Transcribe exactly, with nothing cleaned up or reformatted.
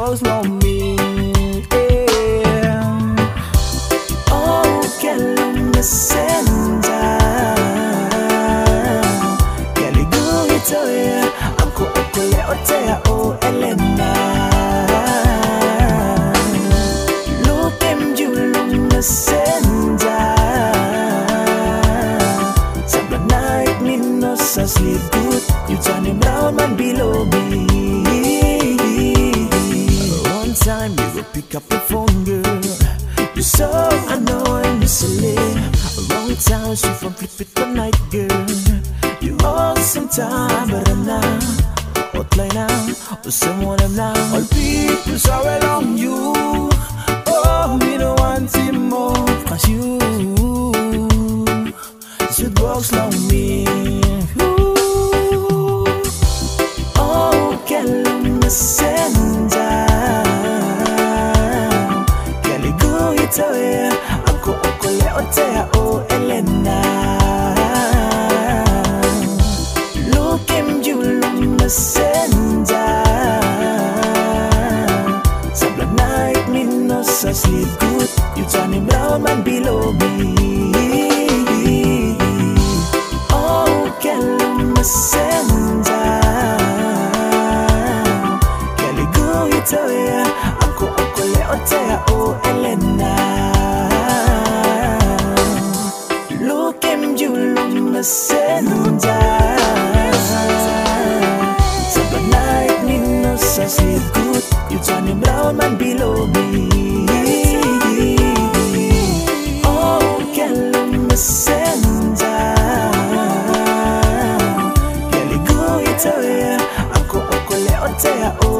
walks long me. Yeah. Oh, Kelly Messenger, Kelly go itoya, Uncle Okole Otea O Elena. Look him Julum Messenger. Sabra night me no sa sleep good. You turn him round man below me. One time you will pick up the phone, girl. You're so annoying, you're silly. Wrong time, she from flip it the night, girl. You all some time, but I'm now. Hotline now, or someone I'm now. All people sorry on you. Oh, we don't want him more. Cause you should walk long me. Oh, Kelly Messenger, Kelly go itoya, Uncle Okole Otea O Elena. Look him Julum Messenger. Sabla night me no sa sleep good. You turn him round man below me. Oh, Kelly Messenger, Kelly go itoya, Uncle Okole Otea O Elena. Look him Julum Messenger. Sabla night me no sa sleep good. You turn him round man below me. Oh, Kelly Messenger, Kelly go itoya, Uncle Okole Otea O